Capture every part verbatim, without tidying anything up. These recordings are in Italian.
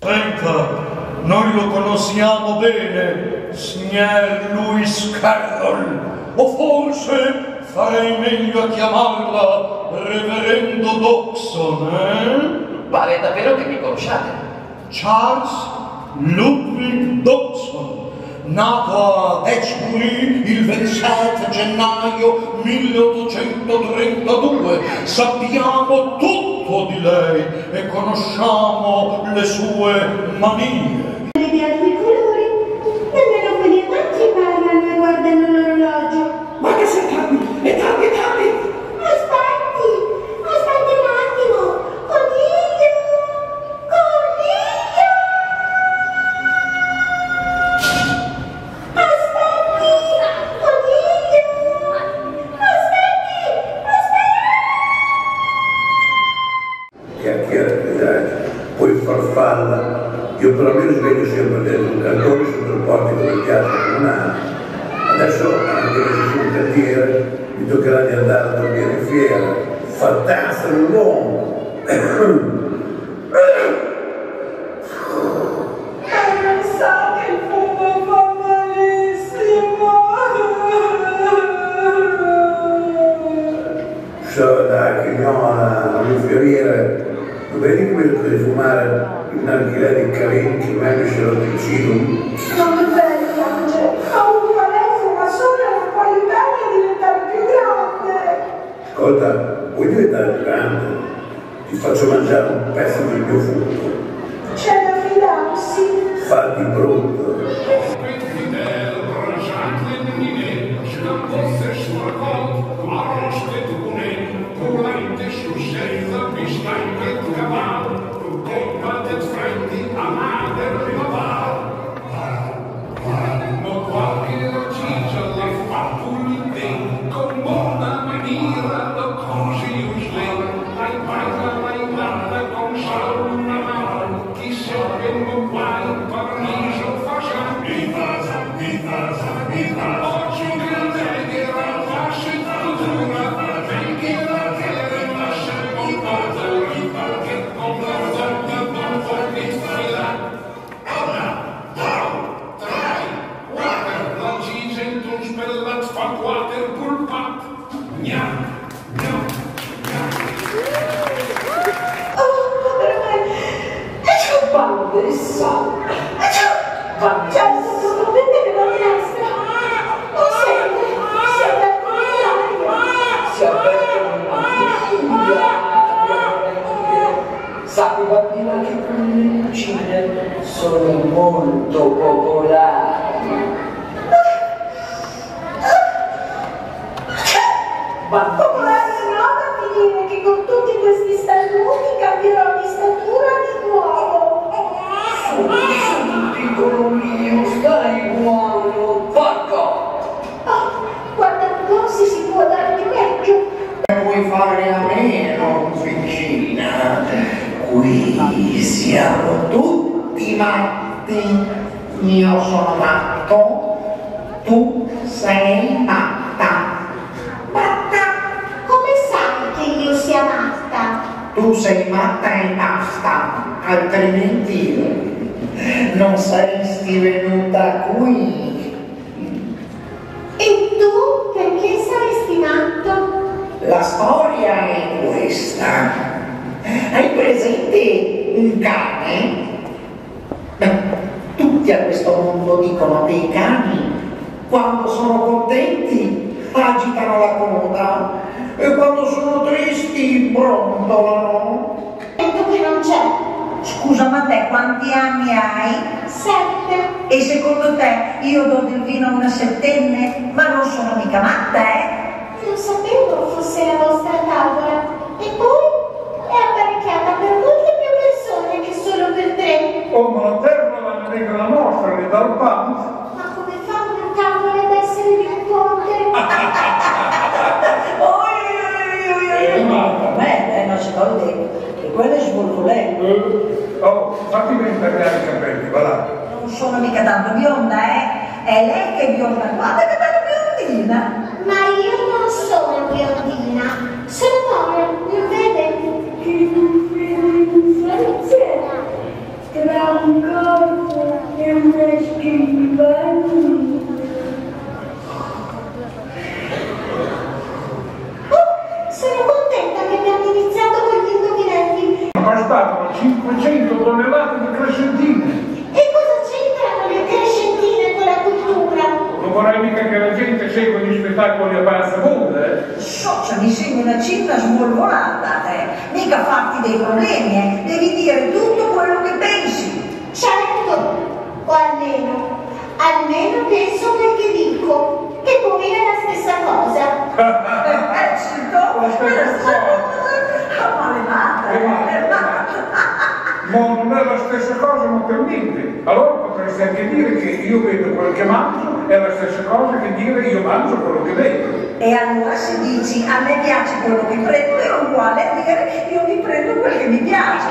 Senta, noi lo conosciamo bene, signor Lewis Carroll, o forse farei meglio a chiamarla Reverendo Dodson, eh? Pare davvero che mi conosciate. Charles Ludwig Dodson, nato a Edgebury il ventisette gennaio milleottocentotrentadue. Sappiamo tutto di lei e conosciamo le sue manie. Di altri colori, nemmeno quelli amanti parlano e guardano l'orologio. Ma che sei tardi? È tardi, è tardi! Aspetti, aspetti un attimo. Coniglio, coniglio! Aspetti, coniglio! Aspetti, aspetti! Chiacchierati, dai, poi farfalla. Io però mi risveglio sempre dentro un cantone sotto il portico del teatro comunale. Adesso, anche se sono un cantiere, mi toccherà di andare a dormire in fiera. Fantastico l'uomo! Non so che il fumo fa malissimo! So, dai, signora, un fioriere, non vedi che mi detto di fumare in narghilè di Carinchi, meglio se lo decido. Non è vero, Angelo. Ho un palazzo, ma solo non può aiutarmi a diventare più grande. Ascolta, vuoi diventare più grande? Ti faccio mangiare un pezzo del mio frutto. C'è da fidarsi. Fatti brutto. Sappi bambina che quelle cucine sono molto popolari. Popolare no, da finire che con tutti questi saluti cambierò di statura di nuovo. Piccolo mio, stai buono, porco! Oh, guarda, non si si può dare di peggio. Vuoi fare a meno, piccina? Qui siamo tutti matti. Io sono matto, tu sei matta. Matta, come sai che io sia matta? Tu sei matta e basta, altrimenti non saresti venuta qui. E tu perché saresti matto? La storia è questa. Hai presente un cane? Beh, tutti a questo mondo dicono che i cani, quando sono contenti, agitano la coda e quando sono tristi, brontolano. Detto che non c'è. Scusa, ma te quanti anni hai? Sette. E secondo te io do del vino a una settenne? Ma non sono mica matta, eh? Non sapevo fosse la vostra tavola. E poi è apparecchiata per molte più persone che solo per tre. Oh, ma la terra la nega la nostra, le dà il pan. Ma come fa una tavola ad essere di un ponte? Oi, oi, oi, oi. A me, eh, non si può dire. E quello è svolvolento. Oh, fatti ben tagliare i capelli, va là. Non sono mica tanto bionda, eh? È lei che è bionda. Guarda che bella biondina. Ma io non sono biondina. Sono Nora, non vede? Che differenza! Grazie. bastano cinquecento tonnellate di crescentine. E cosa c'entrano le crescentine con la cultura? Non vorrei mica che la gente segua gli spettacoli a Palazzamonda, eh? Socio, mi sembra una cifra smolvolata, eh. Mica farti dei problemi, eh. Devi dire tutto quello che pensi. Certo, o almeno, almeno penso quel che dico, che poi è la stessa cosa. Eh, sì, dopo, La stessa cosa. Malemata, eh, malemata. Ma non è la stessa cosa, ma per niente. Allora potresti anche dire che io vedo quel che mangio, è la stessa cosa che dire io mangio quello che vedo. E allora se dici a me piace quello che prendo è uguale a dire io mi prendo quel che mi piace.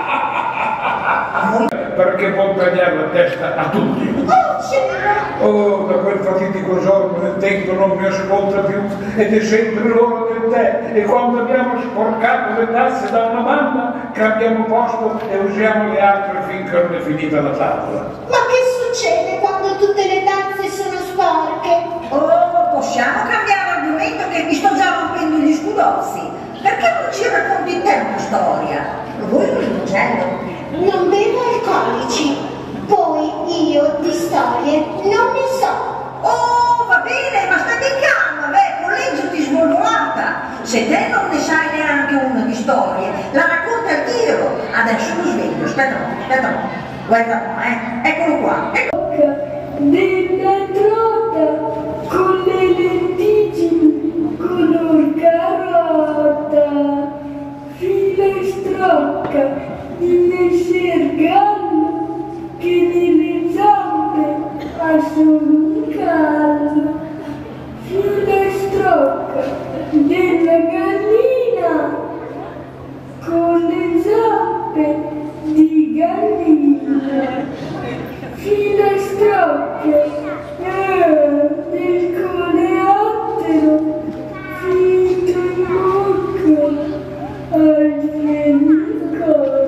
Perché può tagliare la testa a tutti. Oh, c'era! Oh, da quel fatidico giorno del tempo non mi ascolta più ed è sempre l'ora del tè. E quando abbiamo sporcato le tasse da una banda, cambiamo posto e usiamo le altre finché non è finita la tavola. Ma che succede quando tutte le tazze sono sporche? Oh, possiamo cambiare argomento che mi sto già rompendo gli scudozzi. Perché non ci racconti te una storia? Vuoi un limoncello? Non bevo alcolici, poi io di storie non ne so. Oh, va bene, ma stai calma, beh, leggiti svolvolata. Se te non ne sai neanche una di storie, la racconta il tiro. Adesso lo sveglio, aspetta un po', aspetta un po'. Guarda qua, eh, eccolo qua. Della trota con le lenticini color carota, filastrocca di messer gallo che nelle zampe ha solo un callo, filastrocca della gallina con le zampe di gallina, filastrocche eh, del coleottero finito in bocca al fenicottero.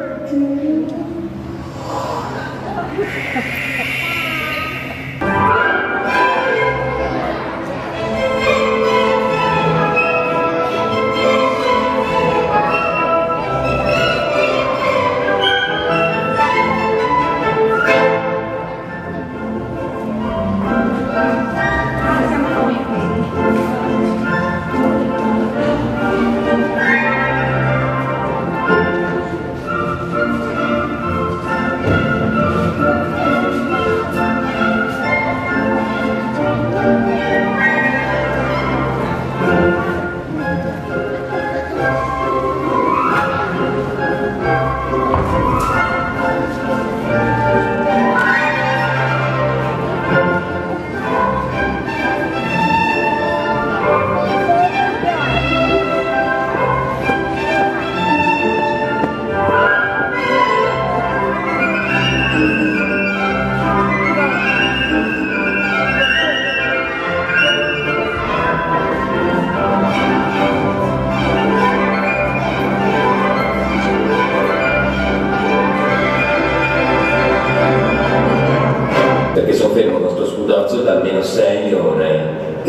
Perché sono fermo con sto scudozzo da almeno sei ore.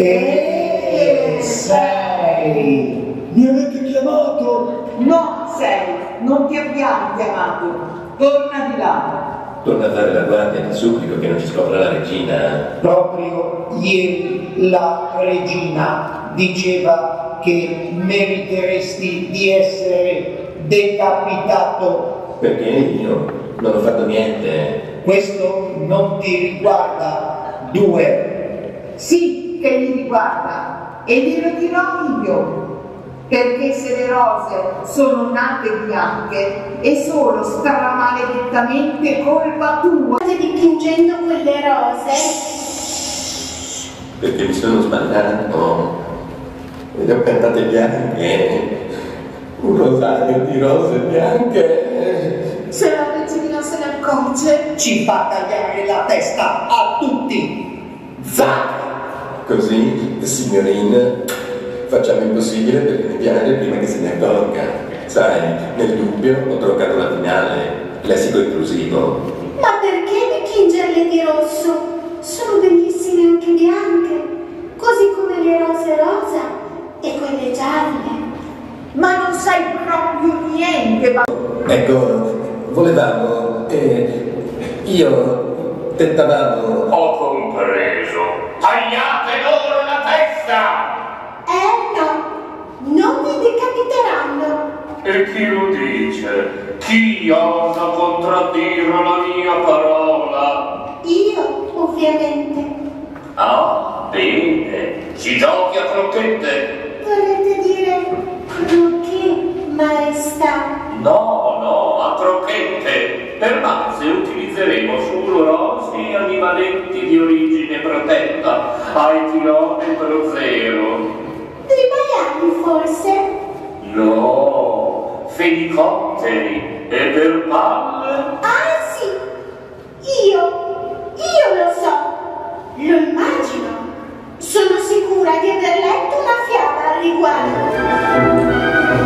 E sei. Mi avete chiamato? No, sei, non ti abbiamo chiamato. Torna di là. Torna a fare la guardia, ti supplico che non ci scopra la regina. Proprio ieri la regina diceva che meriteresti di essere decapitato. Perché io non ho fatto niente. Questo non ti riguarda. Due. Sì che li riguarda, e glielo dirò io, perché se le rose sono nate bianche è solo stramaledettamente colpa tua. State dipingendo quelle rose? Perché mi sono sbagliato ed ho cantate bianche, un rosario di rose bianche. Se la regina se ne accorge, Ci fa tagliare la testa a tutti. Zac! Così, signorina, facciamo il possibile perché mi piace prima che se ne accorga. Sai, nel dubbio ho trovato la finale, lessico inclusivo. ma perché dipingerle di rosso? Sono bellissime anche bianche, così come le rose rosa e quelle gialle. Ma non sai proprio niente che va... Ecco, volevamo, eh, io tentavamo... Ho compreso. Tagliate loro la testa! Eh no, non vi decapiteranno. E chi lo dice? Chi osa contraddire la mia parola? Io, ovviamente. Ah, bene. Si giochi a crocchette? Volete dire croquet, maestà? No, no, a crocchette. Per base utilizzeremo solo rosei animaletti di origine protetta, ai chilometro zero. Dei maiali, forse? No, fenicotteri e per palle? Ah sì, io, io lo so, lo immagino. Sono sicura di aver letto una fiaba al riguardo.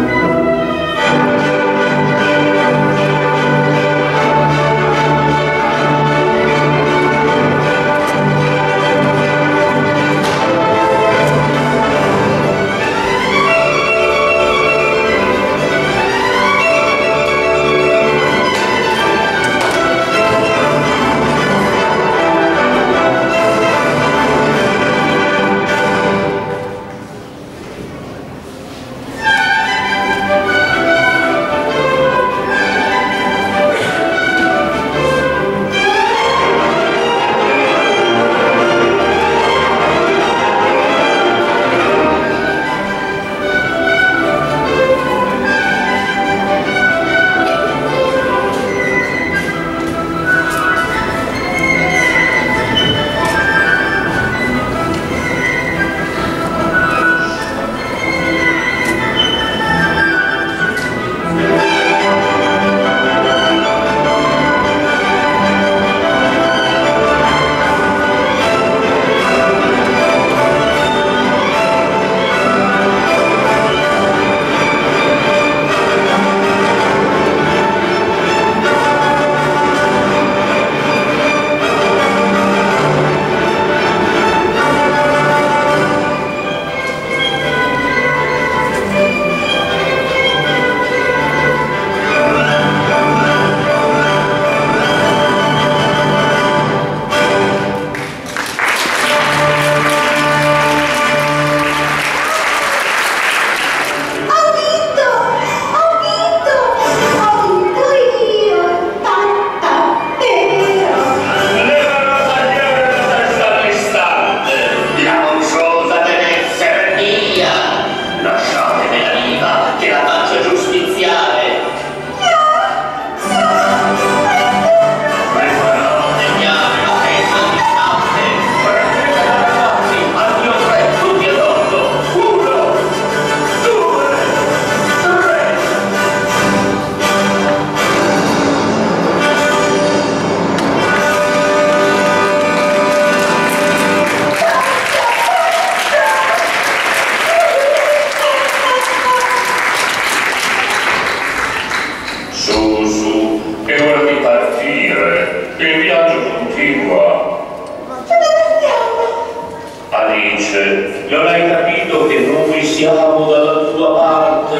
Non hai capito che noi siamo dalla tua parte?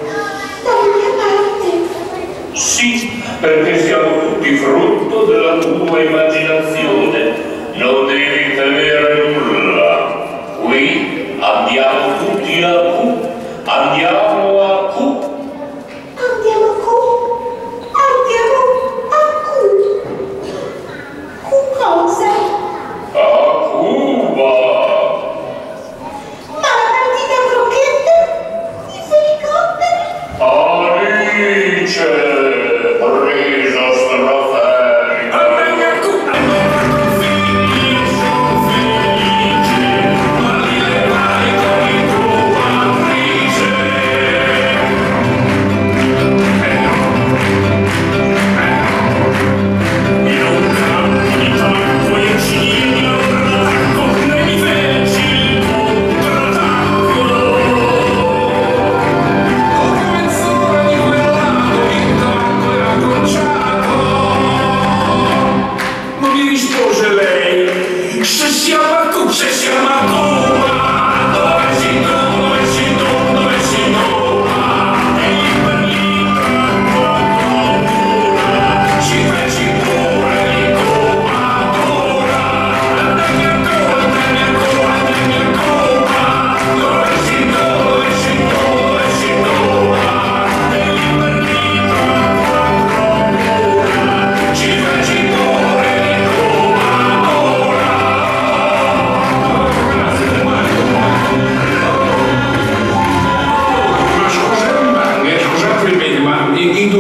Dalla mia parte? Sì, perché siamo tutti frutto della tua immaginazione. Non devi temere nulla. Qui andiamo tutti a Q. Andiamo a Q. Andiamo a Q. Andiamo a Q. Q cosa? A Cuba. Ma la partita a crocchette? I felicotteri? Alice, riso straferico. Andiamo a Cuba. Come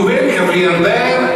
pouvez, Gabriel Bert?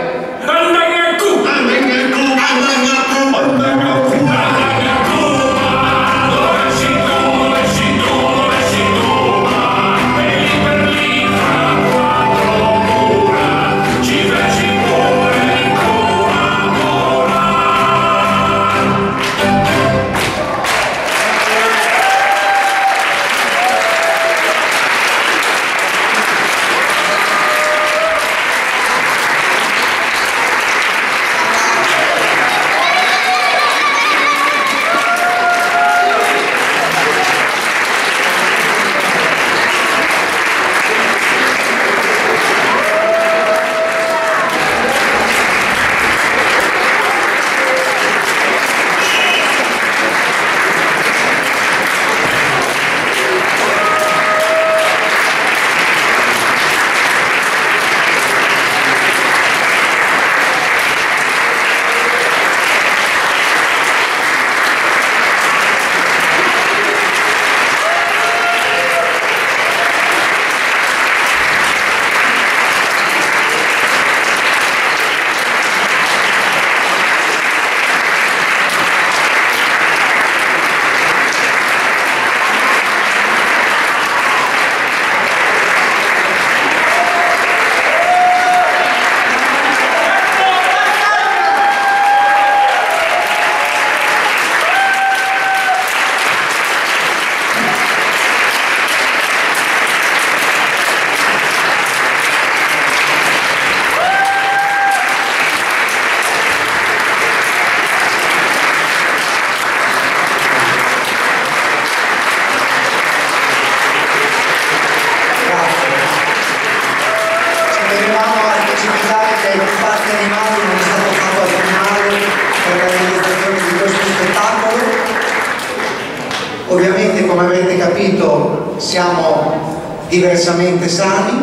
Ovviamente, come avrete capito, siamo diversamente sani,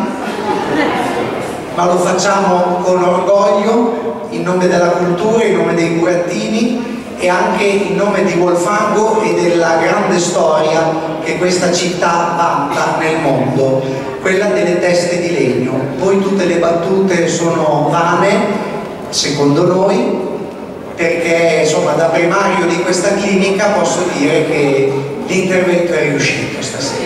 ma lo facciamo con orgoglio, in nome della cultura, in nome dei burattini e anche in nome di Volfango e della grande storia che questa città vanta nel mondo, quella delle teste di legno. Poi tutte le battute sono vane, secondo noi, perché insomma da primario di questa clinica posso dire che l'intervento è riuscito stasera.